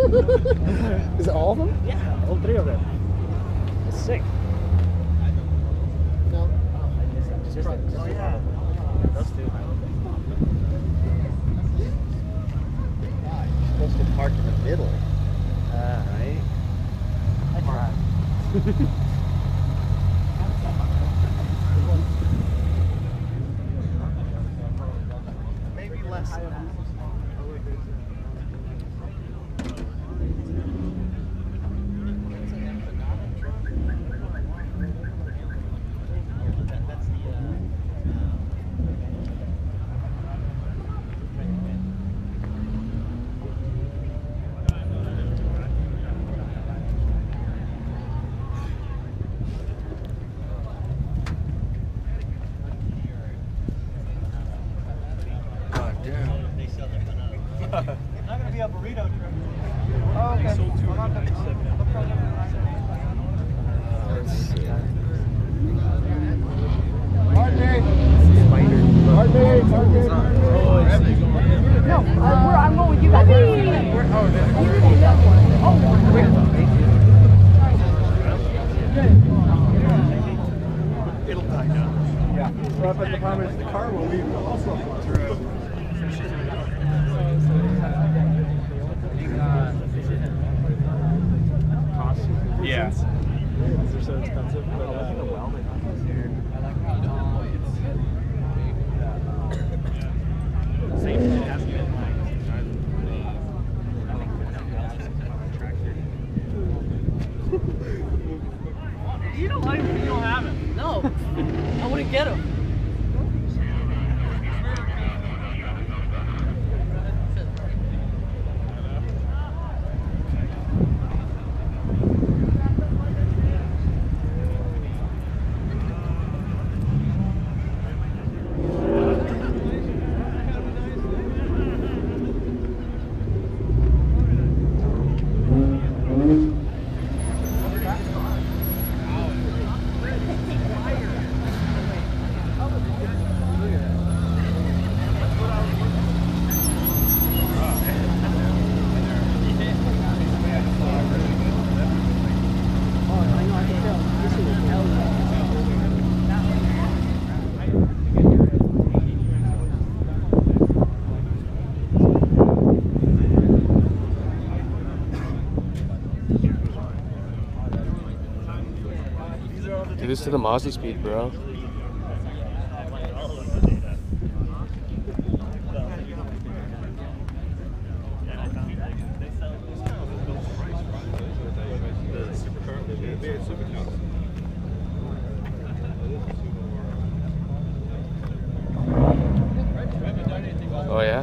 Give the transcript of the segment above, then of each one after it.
Is it all of them? Yeah, all three of them. It's sick. No. Just oh yeah. Those two. You're supposed to park in the middle. Right. I tried. Maybe less than that. Not gonna be a burrito trip. Oh, okay. No, I'm going with you guys. It'll die down. Yeah. Well, but the problem is the car will leave also. Yeah. They're so expensive. You don't like him, you don't have him. No, I wouldn't get him. Do this to the Mozzie speed, bro. Oh yeah?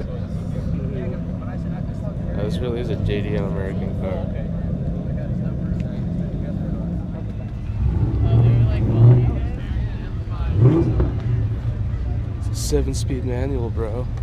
Oh, this really is a JDM American car. It's a 7-speed manual, bro.